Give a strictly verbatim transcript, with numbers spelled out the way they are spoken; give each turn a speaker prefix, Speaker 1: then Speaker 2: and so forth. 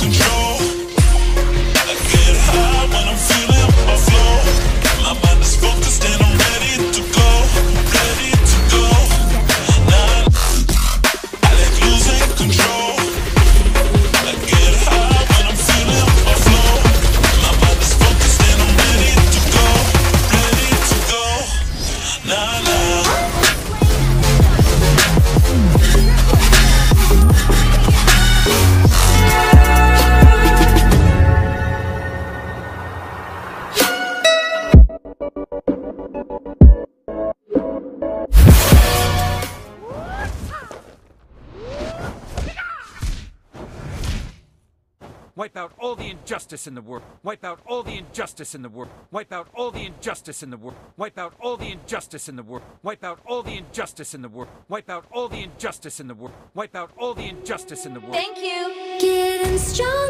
Speaker 1: control. I get high when I'm feeling my flow. My mind is focused and I'm ready to go, ready to go. Nah, I like losing control. I get high when I'm feeling my flow. My mind is focused and I'm ready to go, ready to go. Nah, nah.
Speaker 2: Wipe out all the injustice in the world. Wipe out all the injustice in the world. Wipe out all the injustice in the world. Wipe out all the injustice in the world. Wipe out all the injustice in the world. Wipe out all the injustice in the world. Wipe out all the injustice in the world.
Speaker 3: Thank you. Getting strong.